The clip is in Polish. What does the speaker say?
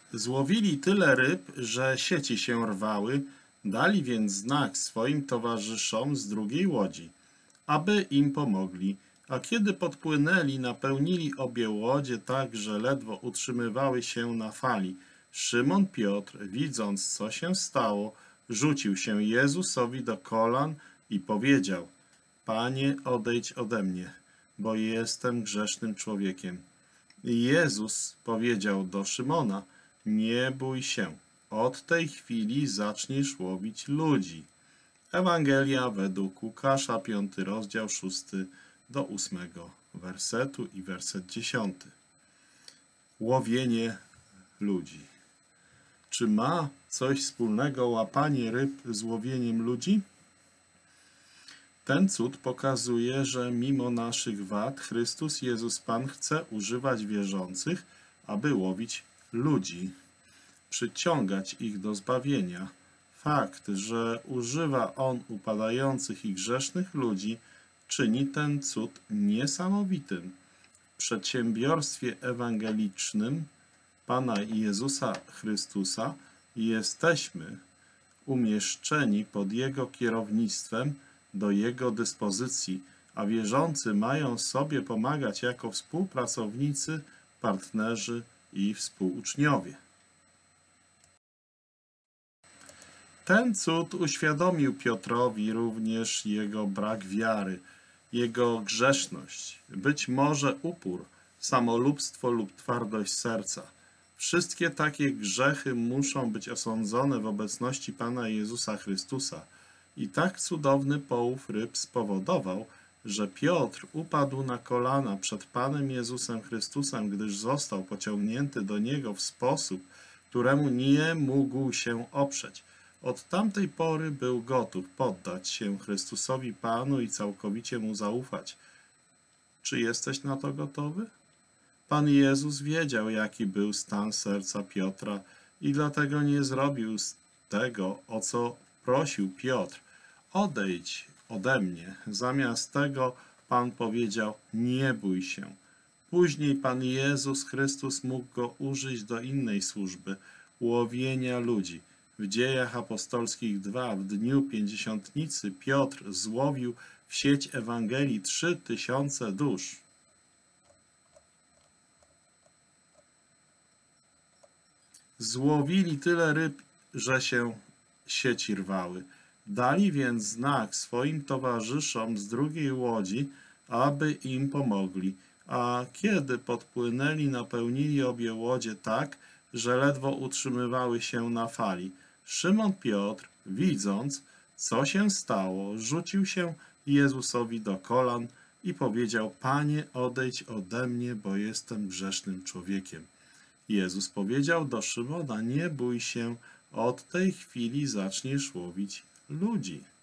Złowili tyle ryb, że sieci się rwały, dali więc znak swoim towarzyszom z drugiej łodzi, aby im pomogli. A kiedy podpłynęli, napełnili obie łodzie tak, że ledwo utrzymywały się na fali. Szymon Piotr, widząc, co się stało, rzucił się Jezusowi do kolan i powiedział: Panie, odejdź ode mnie, bo jestem grzesznym człowiekiem. I Jezus powiedział do Szymona: Nie bój się, od tej chwili zaczniesz łowić ludzi. Ewangelia według Łukasza, 5 rozdział, 6 do 8 wersetu i werset 10. Łowienie ludzi. Czy ma coś wspólnego łapanie ryb z łowieniem ludzi? Ten cud pokazuje, że mimo naszych wad Chrystus Jezus Pan chce używać wierzących, aby łowić ludzi, przyciągać ich do zbawienia. Fakt, że używa On upadających i grzesznych ludzi, czyni ten cud niesamowitym. W przedsiębiorstwie ewangelicznym Pana Jezusa Chrystusa jesteśmy umieszczeni pod Jego kierownictwem, do Jego dyspozycji, a wierzący mają sobie pomagać jako współpracownicy, partnerzy i współuczniowie. Ten cud uświadomił Piotrowi również jego brak wiary, jego grzeszność, być może upór, samolubstwo lub twardość serca. Wszystkie takie grzechy muszą być osądzone w obecności Pana Jezusa Chrystusa. I tak cudowny połów ryb spowodował, że Piotr upadł na kolana przed Panem Jezusem Chrystusem, gdyż został pociągnięty do Niego w sposób, któremu nie mógł się oprzeć. Od tamtej pory był gotów poddać się Chrystusowi Panu i całkowicie Mu zaufać. Czy jesteś na to gotowy? Pan Jezus wiedział, jaki był stan serca Piotra i dlatego nie zrobił z tego, o co prosił Piotr: Odejdź ode mnie. Zamiast tego Pan powiedział: Nie bój się. Później Pan Jezus Chrystus mógł go użyć do innej służby, łowienia ludzi. W Dziejach Apostolskich 2, w dniu Pięćdziesiątnicy, Piotr złowił w sieć Ewangelii 3000 dusz. Złowili tyle ryb, że się sieci rwały. Dali więc znak swoim towarzyszom z drugiej łodzi, aby im pomogli. A kiedy podpłynęli, napełnili obie łodzie tak, że ledwo utrzymywały się na fali. Szymon Piotr, widząc, co się stało, rzucił się Jezusowi do kolan i powiedział: Panie, odejdź ode mnie, bo jestem grzesznym człowiekiem. Jezus powiedział do Szymona: Nie bój się, od tej chwili zaczniesz łowić ludzi.